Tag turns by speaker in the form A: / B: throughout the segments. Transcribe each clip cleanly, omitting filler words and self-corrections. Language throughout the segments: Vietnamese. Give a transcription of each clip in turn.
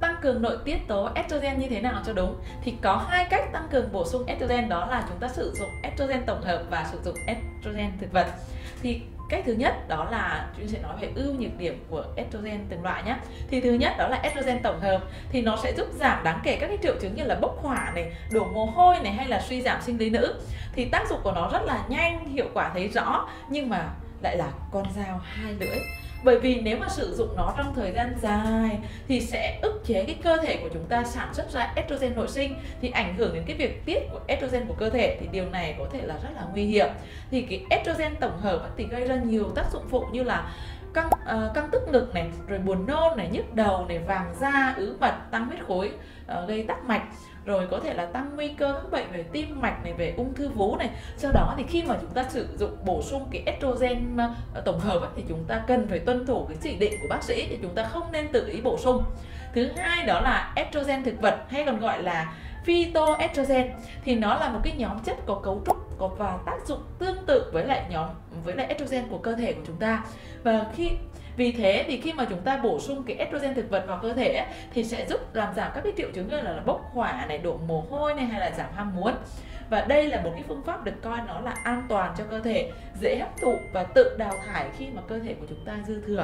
A: tăng cường nội tiết tố estrogen như thế nào cho đúng thì có hai cách tăng cường bổ sung estrogen, đó là chúng ta sử dụng estrogen tổng hợp và sử dụng estrogen thực vật. Thì cách thứ nhất đó là chúng sẽ nói về ưu nhược điểm của estrogen từng loại nhé. Thì thứ nhất đó là estrogen tổng hợp thì nó sẽ giúp giảm đáng kể các cái triệu chứng như là bốc hỏa này, đổ mồ hôi này hay là suy giảm sinh lý nữ. Thì tác dụng của nó rất là nhanh, hiệu quả thấy rõ, nhưng mà lại là con dao hai lưỡi. Bởi vì nếu mà sử dụng nó trong thời gian dài thì sẽ ức chế cái cơ thể của chúng ta sản xuất ra estrogen nội sinh, thì ảnh hưởng đến cái việc tiết của estrogen của cơ thể, thì điều này có thể là rất là nguy hiểm. Thì cái estrogen tổng hợp thì gây ra nhiều tác dụng phụ như là căng tức ngực này, rồi buồn nôn này, nhức đầu này, vàng da, ứ mật, tăng huyết khối, gây tắc mạch, rồi có thể là tăng nguy cơ các bệnh về tim mạch này, về ung thư vú này. Sau đó thì khi mà chúng ta sử dụng bổ sung cái estrogen tổng hợp thì chúng ta cần phải tuân thủ cái chỉ định của bác sĩ, thì chúng ta không nên tự ý bổ sung. Thứ hai đó là estrogen thực vật hay còn gọi là phytoestrogen, thì nó là một cái nhóm chất có cấu trúc và tác dụng tương tự với lại estrogen của cơ thể của chúng ta. Và vì thế thì khi mà chúng ta bổ sung cái estrogen thực vật vào cơ thể ấy, thì sẽ giúp làm giảm các cái triệu chứng như là bốc hỏa này, đổ mồ hôi này hay là giảm ham muốn. Và đây là một cái phương pháp được coi nó là an toàn cho cơ thể, dễ hấp thụ và tự đào thải khi mà cơ thể của chúng ta dư thừa.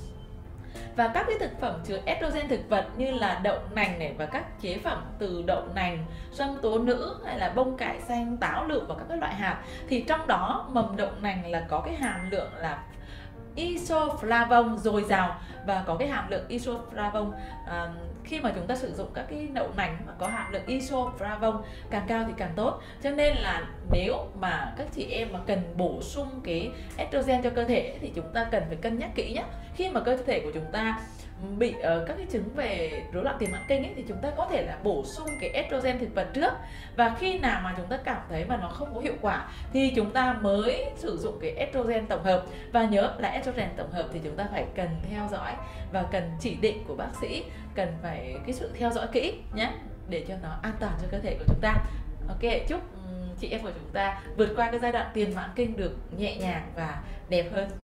A: Và các cái thực phẩm chứa estrogen thực vật như là đậu nành này và các chế phẩm từ đậu nành, sâm tố nữ hay là bông cải xanh, táo, lựu và các cái loại hạt, thì trong đó mầm đậu nành là có cái hàm lượng là isoflavone dồi dào, và có cái hàm lượng isoflavone khi mà chúng ta sử dụng các cái đậu nành mà có hàm lượng isoflavone càng cao thì càng tốt. Cho nên là nếu mà các chị em mà cần bổ sung cái estrogen cho cơ thể thì chúng ta cần phải cân nhắc kỹ nhé. Khi mà cơ thể của chúng ta bị các cái chứng về rối loạn tiền mãn kinh ấy, thì chúng ta có thể là bổ sung cái estrogen thực vật trước, và khi nào mà chúng ta cảm thấy mà nó không có hiệu quả thì chúng ta mới sử dụng cái estrogen tổng hợp. Và nhớ là estrogen tổng hợp thì chúng ta phải cần theo dõi và cần chỉ định của bác sĩ, cần phải cái sự theo dõi kỹ nhé, để cho nó an toàn cho cơ thể của chúng ta. Ok, chúc chị em của chúng ta vượt qua cái giai đoạn tiền mãn kinh được nhẹ nhàng và đẹp hơn.